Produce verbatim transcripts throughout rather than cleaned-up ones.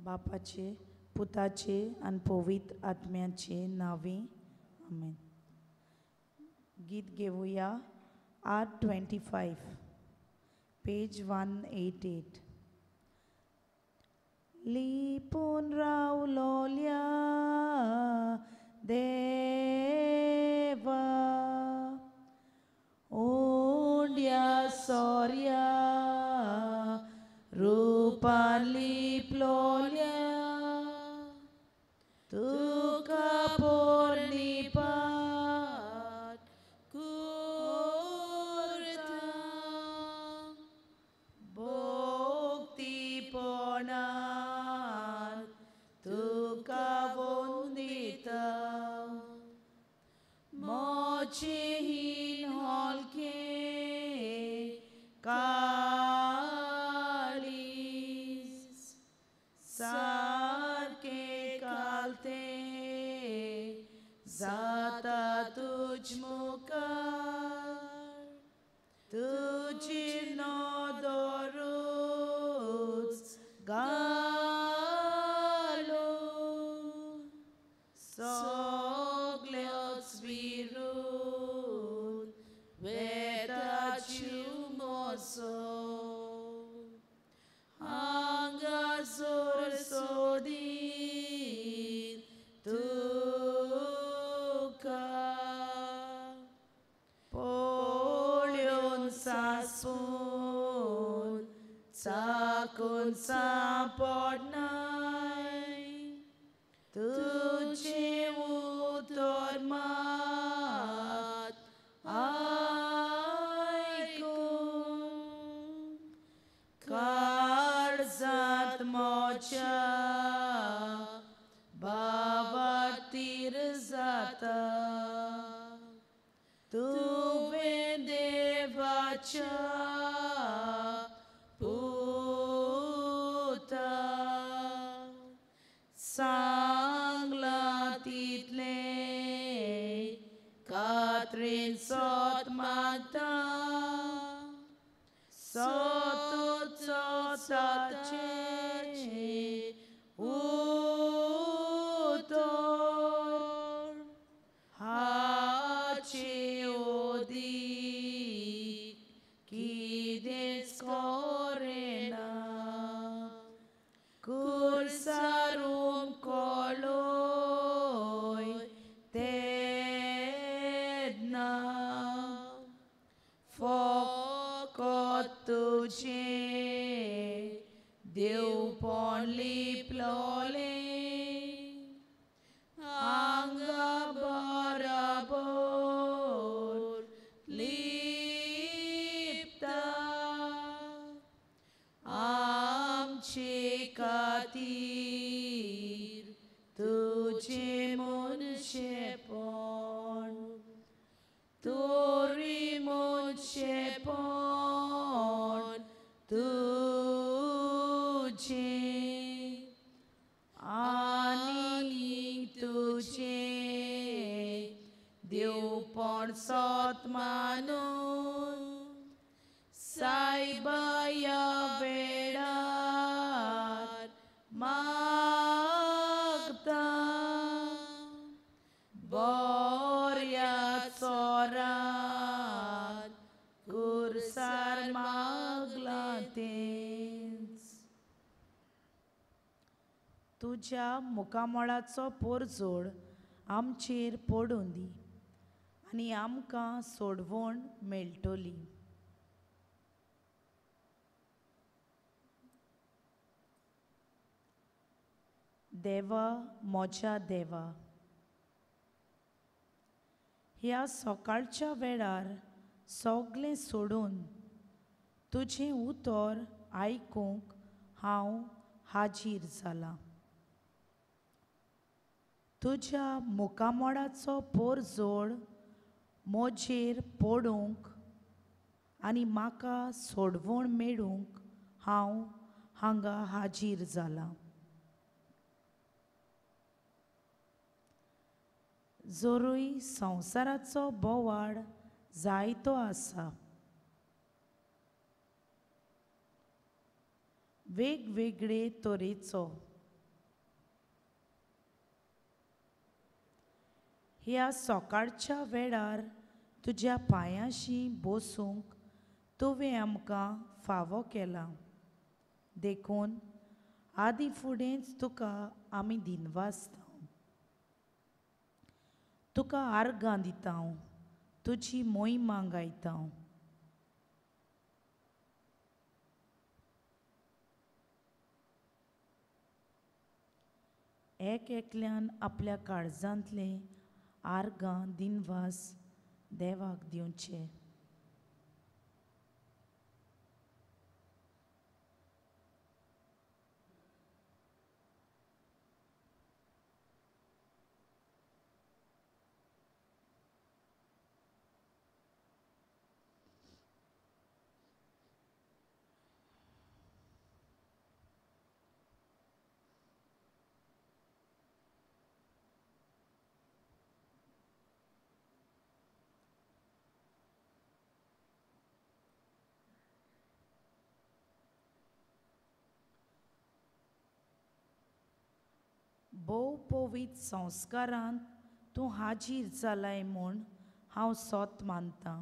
बापाचे पुताचे आणि पवित्र आत्म्याचे नावे आमेन. गीत घेऊया R twenty five page one eight eight. लिपून रावलोल्या देवा ओंड्या सोर्या रूपान लिपलोल्या तुका पोरनिपात कुर्ता भोक्तीपणान तुका वंदिता मोचे हीन हॉलके काळीस सारके कालते जाता तुझ मुखार तुझी नदरूच घालो सगळ्याच विरून वेदाची मोसो हांगासर सोदीन तुका पोळ्योन सासून चाकून सांपडनाय तुझे उतर मात आयकून काळजात मोच्या बाबातीर जाता तुवें देवाच्या पुता सांगला तितले कात्रीन सोत मागता सोतूचो साचे उतर हाचे ओदीक किदेंच कोरेना कुर्सारूम कोळोय तेदना फकत तुझे देवपण लिपलोले हांगा बराबर लिपता आमचे खातीर तुझे मनशेपण तोरी मनशेपण तुझे आनी तुझे देवपण सोत मानून सायबाया वेळार मागता बोऱ्या चोरान कुर्सार मागला तेंच तुझ्या मुखामळाचो पोरजोड आमचेर पडून दी आनी आमकां सोडवण मेळटली. देवा मोच्या देवा ह्या सकाळच्या वेळार सगळें सोडून तुझें उतर आयकूंक हांव हाजीर जाला. तुझ्या मुखामळाचो पोरजोड म्हजेर पडूंक आनी म्हाका सोडवण मेळूंक हांव हांगा हाजीर जाला. जोरूय संवसाराचो बोवाळ जायतो आसा, वेगवेगळे तरेचो ह्या सकाळच्या वेळार तुज्या पांयाशी बसूंक तुवें आमकां फावो केला. देखून आदी फुडेंच तुका आमी दिनवासता. तुका आर्गां दिता, तुजी मोहिमा गायता. एक एकल्यान आपल्या काळजांतले आर्गां दिनवास देवाक दिवचे. भोव पवित्र संस्कारांत तूं हाजीर जालाय म्हूण हांव सोत मानतां.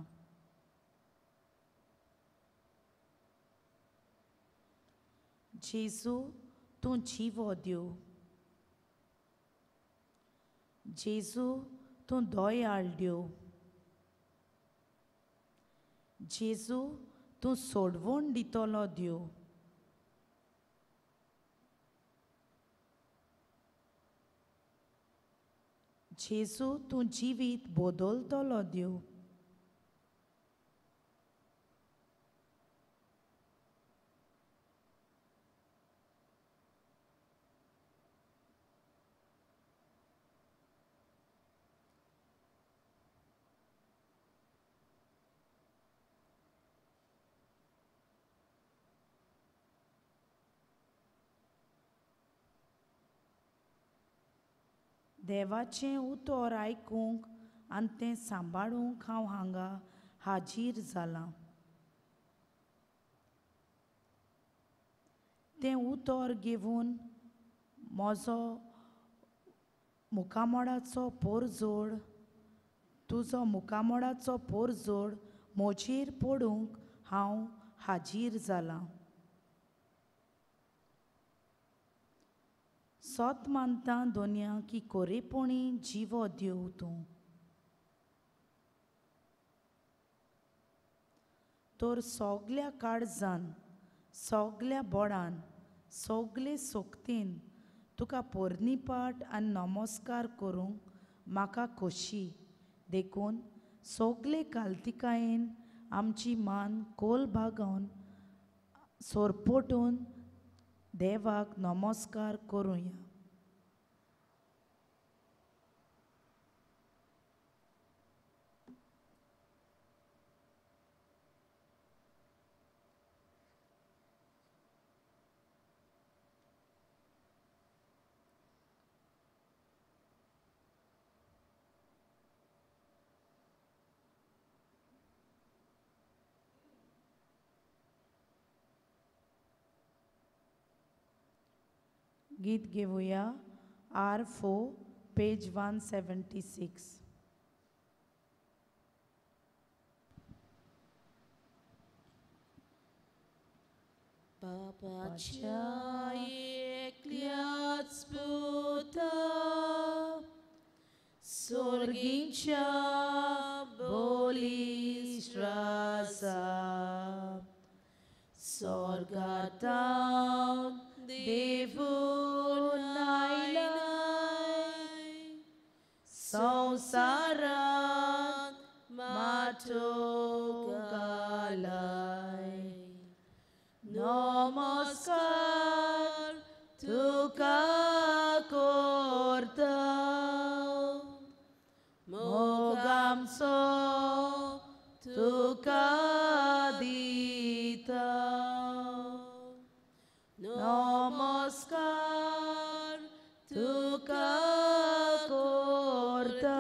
जेजू, तूं जिवो दिव. जेजू, तूं दयाळ दिव. जेजू, तूं सोडवण दितलो दिव. जेजू, तूं जिवीत बदलतलो दिव. देवाचें उतर आयकूंक आनी तें सांबाळूंक हांव हांगा हाजीर जालां. तें उतर घेवन म्हजो मुखामोडाचो पोरजोड तुजो मुखामोडाचो पोरजोड म्हजेर पडूंक हांव हाजीर जालां. सोत मानतां दोनया की कोरेपणी जिवो दिव तूं. तर सोगल्या काळजान, सोगल्या बोडान, सोगले सोक्तीन तुका पोरनिपाट आनी नमस्कार करूंक म्हाका खोशी. देखून सोगले काल्तिकायेन आमची मान कोल भागोवन सोरपोटून देवाक नमस्कार करुया. गीत घेवया R four page one seventy six. बापाच्या एकल्याच पुता सोर्गींच्या बोली श्रासा स्वर्गांतां देवून आयलाय संवसारांत माटो घालाय. नमस्कार तुका करता मोग आमचो तुका दिता. नमस्कार तुका करता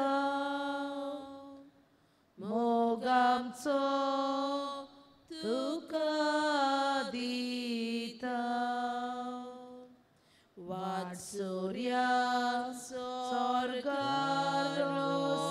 मोग आमचो तुका दिता. वाटसुर्या स्वर्गार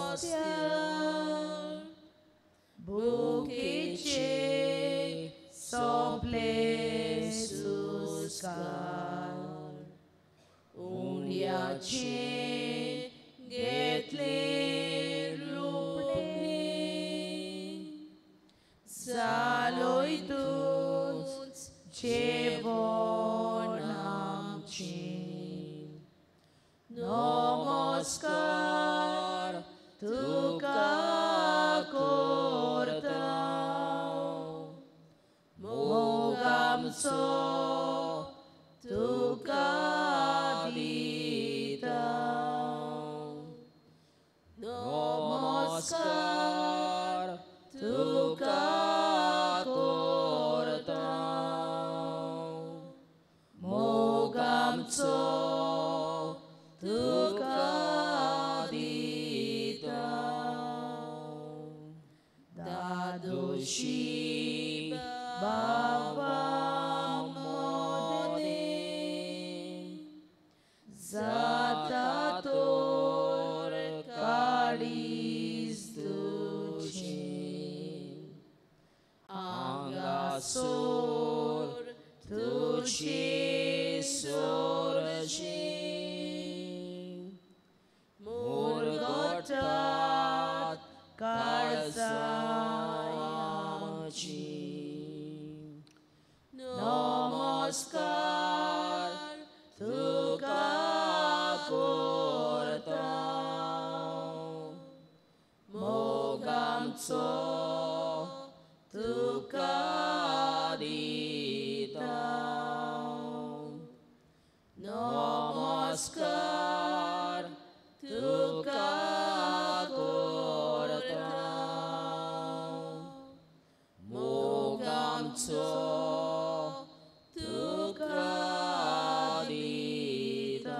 tushi baba mode zatator kadis tuchin angasor tuchi sorashin murgotat karsayamachi namaskar tuka korta mogamco tuka dita namaskar tuka korta mogamco tuka dita.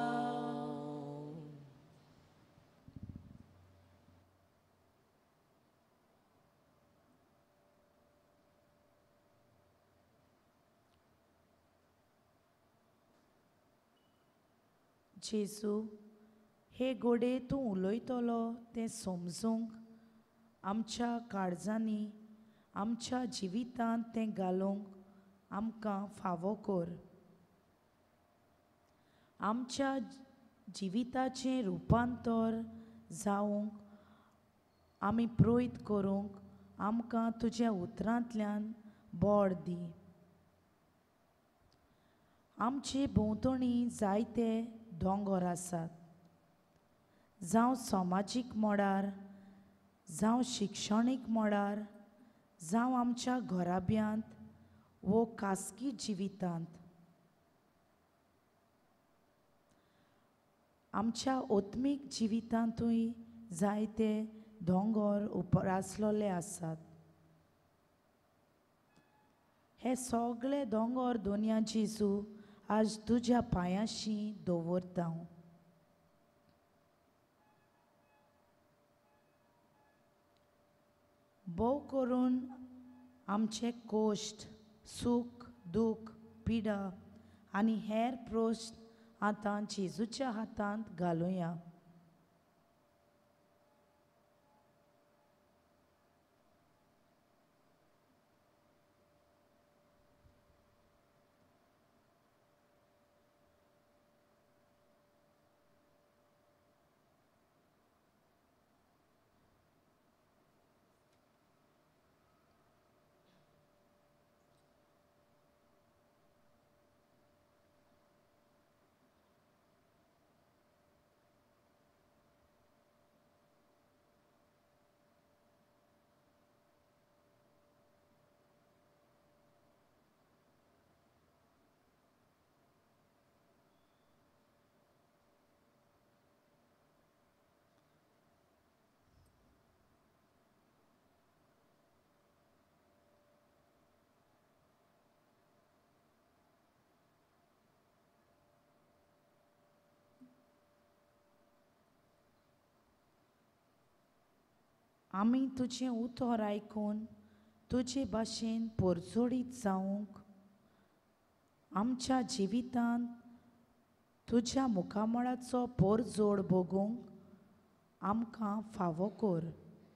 जेजू हे गोडे तूं उलयतलो तें समजूंक आमच्या काळजांनी आमच्या जिवितांत तें घालूंक आमकां फावो कर. आमच्या जिविताचें रुपांतर जावंक आमी प्रोयत करूंक आमकां तुज्या उतरांतल्यान बळ दी. आमचे भोंवतणी जायते दोंगर आसात, जावं समाजीक मोडार, जावं शिक्षणीक मोडार, जावं आमच्या घराब्यांत वो खासगी जिवितांत. आमच्या ओत्मीक जिवितांतूय जायते दोंगर उप्रासलोले आसात. हे सगळे दोंगर दोनया जेजू आज तुज्या पांयाशी दवरता. भोव करून आमचे कोश्ट, सूख, दूख, पिडा आनी हेर प्रोश्ट आतां जेजूच्या हातांत घालुया. आमी तुजें उतर आयकून तुजे भाशेन पोरजोडीत जावंक आमच्या जिवितांत तुज्या मुखामळाचो पोरजोड भोगूंक आमकां फावो कर.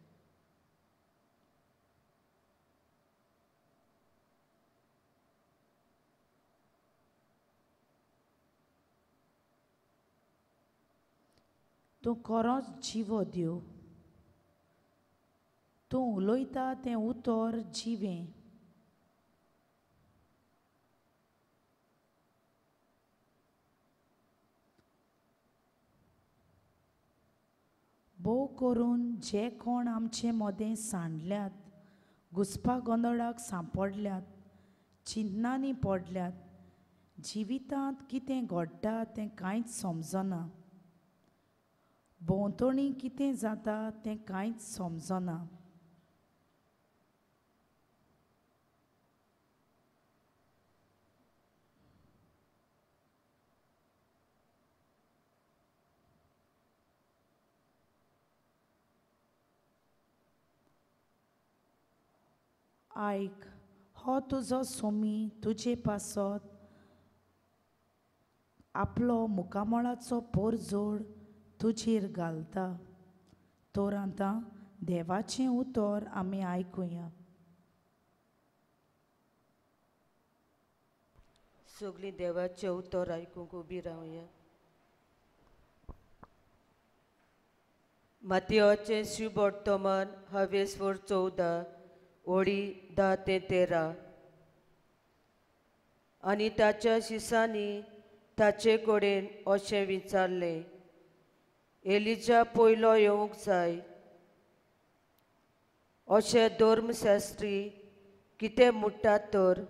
तूं खरोच जिवो दिव. तूं उलयता तें उतर जिवें. भोव करून जे कोण आमचे मोदें सांडल्यात, घुसपा गोंदळाक सांपडल्यात, चिंतनांनी पडल्यात, जिवितांत कितें घडटा तें कांयच समजना, भोंवतणी कितें जाता तें कांयच समजना. आयक, हो तुजो सोमी तुजे पासत आपलो मुखामळाचो पोरजोड तुजेर घालता. तर आतां देवाचें उतर आमी आयकुया. सगळीं देवाचें उतर आयकूंक उबी रावया. मातयेवाचें शुभ वर्तमान हावेस वर चवदा ओळी धा ते तेरा. आनी ताच्या शिसांनी ताचे कडेन अशें विचारलें, एलिजा पयलो येवंक जाय. अशें धर्मशास्त्री कितें म्हणटात तर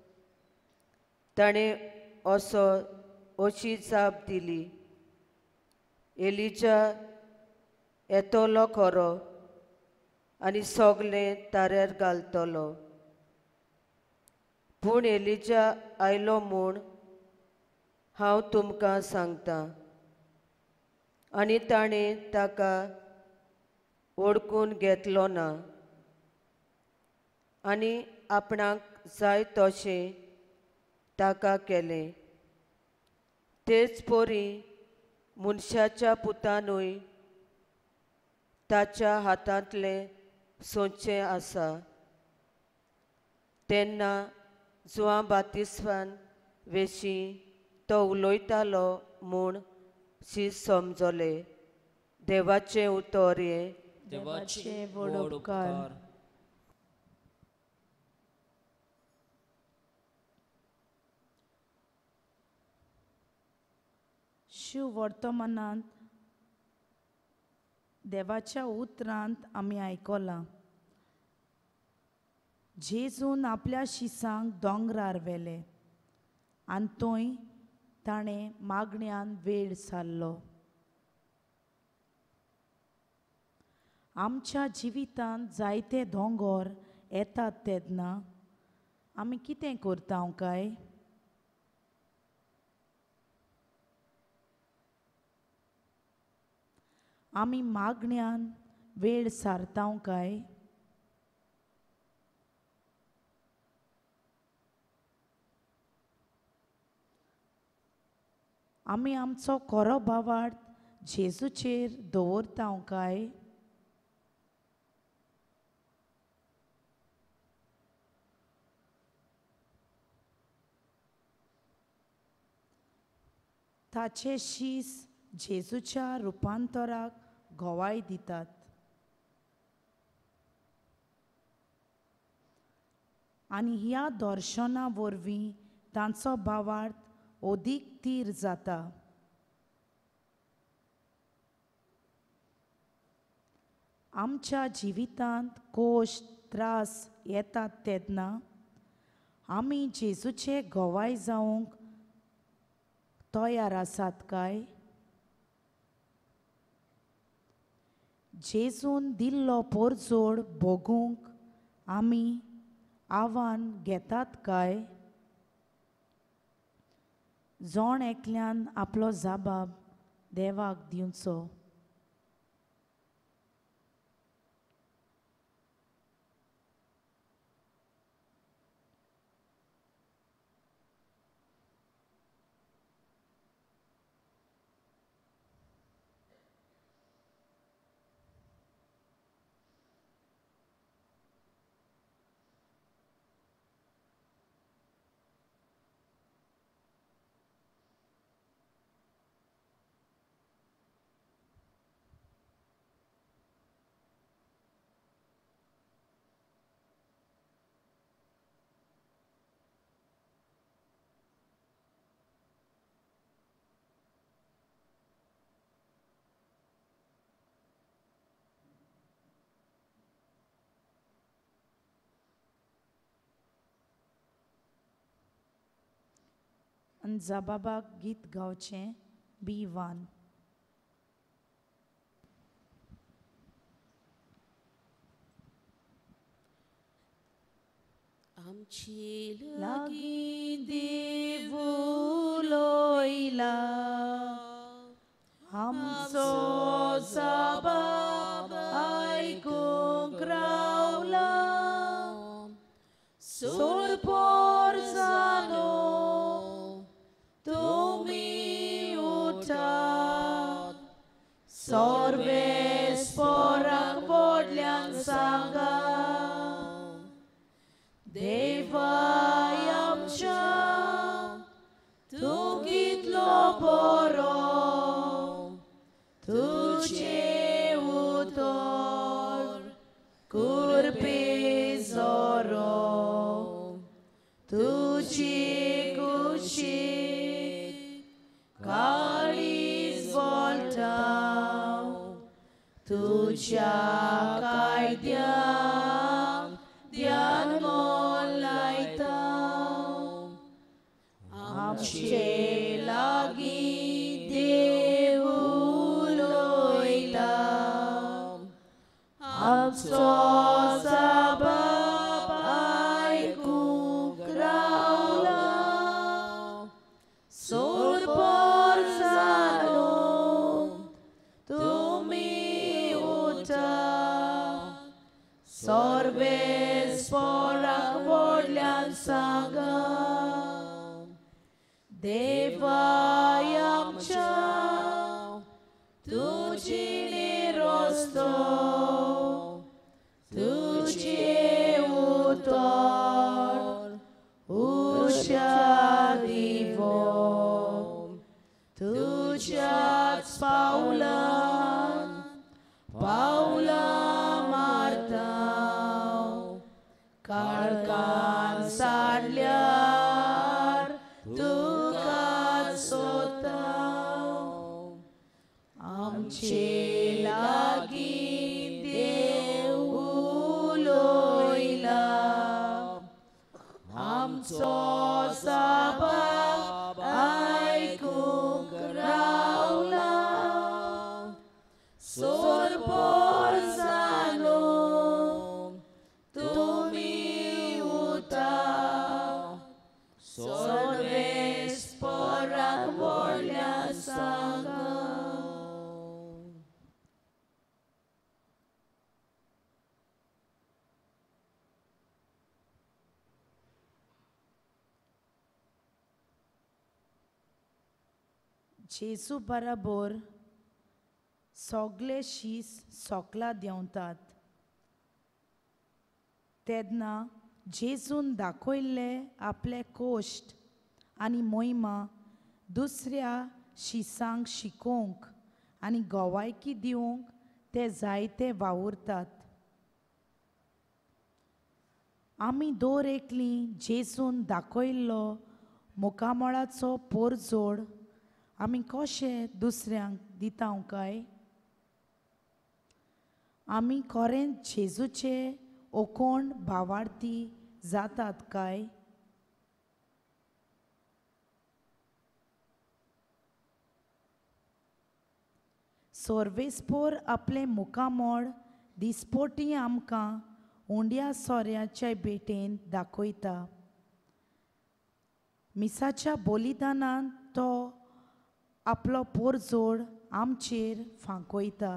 ताणें असो अशी जाप दिली, एलिजा येतलो खरो आनी सगलें तारेर घालतलो. पूण एलिजा आयलो म्हूण हांव तुमकां सांगतां. आनी ताणें ताका ओळखून घेतलो ना आनी आपणाक जाय तशें ताका केलें. तेच परी मनशाच्या पुतानूय ताच्या हातांतलें सोंचें आसा. तेन्ना जुआं बातिस्तान विशीं तो उलयतालो म्हूण शीस समजलें. देवाचें उतर हें. देवाचे व्हड व्हड उपकार. उपकार. शिव वर्तमानांत देवाच्या उतरांत आमी आयकलां, जेजून आपल्या शिसांक दोंगरार व्हेले आनी थंय ताणें मागण्यांत वेळ सारलो. आमच्या जिवितांत जायते दोंगर येतात तेन्ना आमी कितें करता काय? आमी मागण्यांत वेळ सारता काय? आमी आमचो खरो भावार्थ जेजूचेर दवरता काय? ताचे शीस जेजूच्या रुपांतराक गोवाय दितात. आनी ह्या दर्शना वरवीं तांचो भावार्थ ओदीक तीर जाता. आमच्या जिवितांत कोश्ट त्रास येतात तेन्ना आमी जेजूचे गोवाय जावंक तयार आसात काय? जेजून दिल्लो पोरजोड भोगूंक आमी आव्हान घेतात काय? जोण एकल्यान आपलो जाबाब देवाक दिवचो. आनी जाबाबाक गीत गावचें बी वन. आमची लागीं देव उलोयला, आमचो जाबाब आयकूंक रावला. तुझ्या कायद्याक ध्यान मोल लायता आमचे लागीं देव उलोयला आमचो साबाब आयकूंक रावला सोर पोर जालो तुमी उठा सोर्बेस पोराक व्हडल्यान सांगा देवाय आमच्या तुजी निरोस्तो तुझे उतर उषा दिवो तुझ्याच पावलां पावलां मारता काळकान साडल्यार तुका सोदता आमचे लागीं देव उलोयला आमचो साबाब आयकूंक रावला सोर पोर जालो तुमी उठा सोर्बेस पोराक व्हडल्यान सांगा जेजू बराबर सगळे शीस सोकला देंवतात तेन्ना जेजून दाखयल्ले आपले कोश्ट आनी मोहिमा दुसऱ्या शिसांक शिकोवंक आनी गोवायकी दिवंक ते जायते वावुरतात आमी दर एकली जेजून दाखयल्लो मुखामळाचो पोरजोड आमी कशें दुसऱ्यांक दितांव काय आमी खरेंच जेजूचे ओकोण भावार्थी जातात काय सोर्वेस्पोर आपले मुखामळ दिसपोटी आमकां उंड्या सोऱ्याचे भेटेन दाखयता मिसाच्या बलिदानान तो आपलो पोरजोड आमचेर फांकयता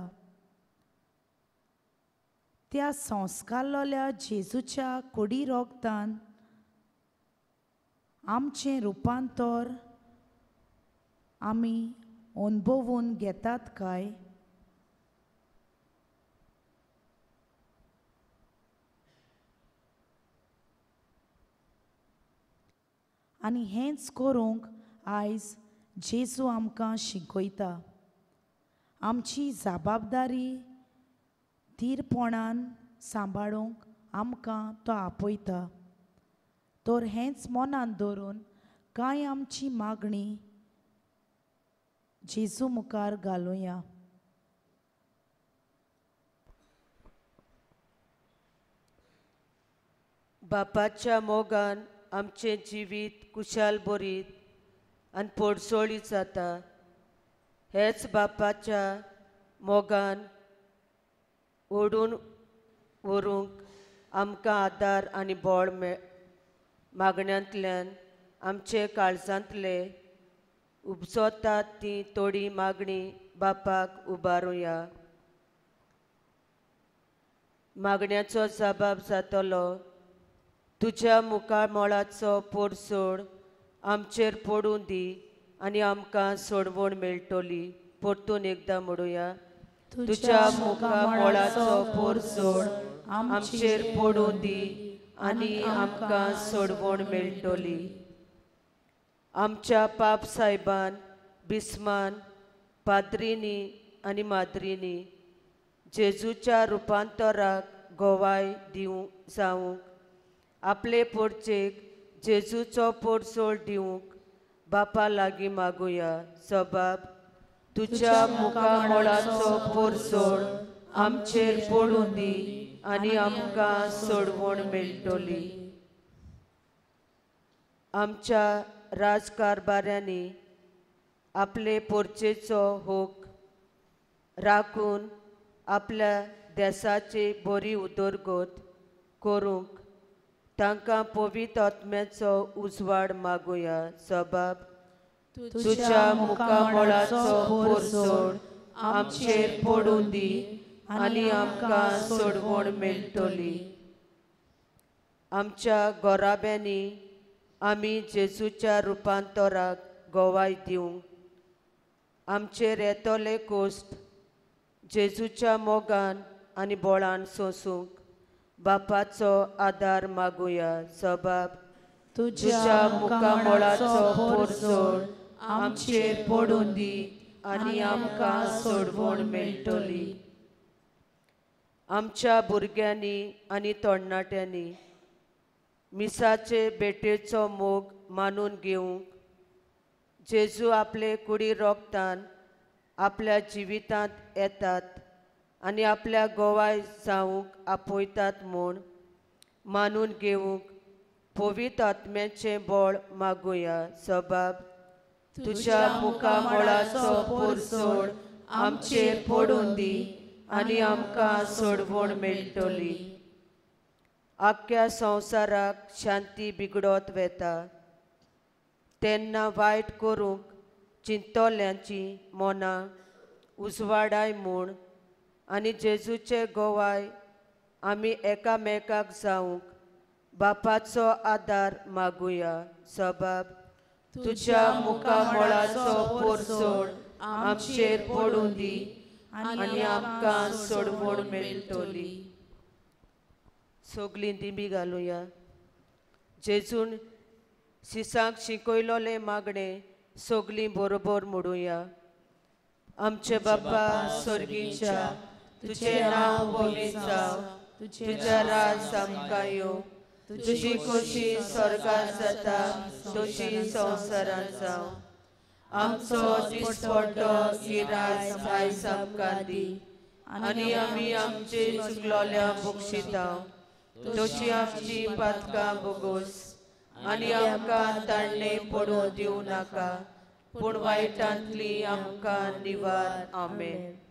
त्या संस्कारलोल्या जेजूच्या कुडी रोगतान आमचें रुपांतर आमी अनुभवून घेतात काय आनी हेंच करूंक आयज जेजू आमकां शिकयता आमची जबाबदारी धीरपणान सांबाळूंक आमकां तो आपयता तर हेंच मनान दवरून कांय आमची मागणी जेजू मुखार घालुया बापाच्या मोगान आमचें जिवीत कुशाल बरीत आनी पडसोळी जाता हेच बापाच्या मोगान ओडून व्हरूंक आमकां आदार आनी बळ मे मागण्यांतल्यान आमचे काळजांतले उपसोतात ती थोडी मागणी बापाक उबारुया मागण्याचो जबाब जातलो तुज्या मुखामळाचो पोरसोड आमचेर पडूं दी आनी आमकां सोडवण मेळटली परतून एकदां म्हणुया तुज्या मुखामळाचो पोरसोड आमचेर पडूं दी आनी आमकां सोडवण मेळटली आमच्या पाप साहेबान बिस्मान पाद्रिनी आनी माद्रिनी जेजूच्या रुपांतराक गोवाय दिवंक जावंक आपले पोरचेक जेजूचो पोरसोड दिवंक बापा लागीं मागुया सबाब तुज्या मुखामळाचो पोरसोड आमचेर पडून दी आनी आमकां सोडवण मेळटली. आमच्या राजकारभाऱ्यांनी आपले पोरचेचो होक राखून आपल्या देशाची बरी उदरगत करूंक तांकां पवित्र आत्म्याचो उजवाड मागुया. सबाब तुज्या मुखामळाचो पोरसोड आमचेर पडून दी आनी आमकां सोडवण मेळटली. आमच्या गोराब्यांनी आमी जेजूच्या रुपांतराक गोवाय दिवंक आमचेर येतले कोश्ट जेजूच्या मोगान आनी बोळान सोंसूंक बापाचो आदार मागुया. सबाब तुज्या मुखामळाचो पोरसोड आमचेर पडून दी आनी आमकां सोडवण मेळटली. आमच्या भुरग्यांनी आनी तरणाट्यांनी मिसाचे बेटेचो मोग मानून घेवंक जेजू आपले कुडी रोगतान आपल्या जिवितांत येतात आनी आपल्या गोवाय जावंक आपयतात म्हूण मानून घेवंक पवित्र आत्म्याचें बळ मागुया. सबाब तुज्या मुखामळाचो पोरसोड आमचेर पडून दी आनी आमकां सोडवण मेळटली. आख्या संवसाराक शांती बिगडत वेता तेन्ना वायट करूंक चिंतोल्यांची मनां उजवाडाय म्हूण आनी जेजूचे गोवाय आमी एकामेकाक जावंक बापाचो आदार मागुया. सबाब तुज्या मुखामळाचो पोरसोड आमचेर पडून दी आनी आमकां सोडवण मेळटली. सगलीं दिमी घालुया. जेजून सिसांक शिकयलोले मागणें सगलीं बरोबर म्हणुया. आमचे बापा स्वर्गीच्या तुजें नांव पवित्र जावं, तुजें राज आमकां येवं, तुजी खोशी स्वर्गांत जाता तशी संवसारांत जावं. आमचो दिसपट्टो गिराय आयज आमकां दी आनी आमी आमचे चुकलोल्यांक बक्षितांव तशी आमची पातकां बोगोस आनी आमकां ताळणे पडूं दिवं नाका पूण वायटांतली आमकां निवार. आमेन.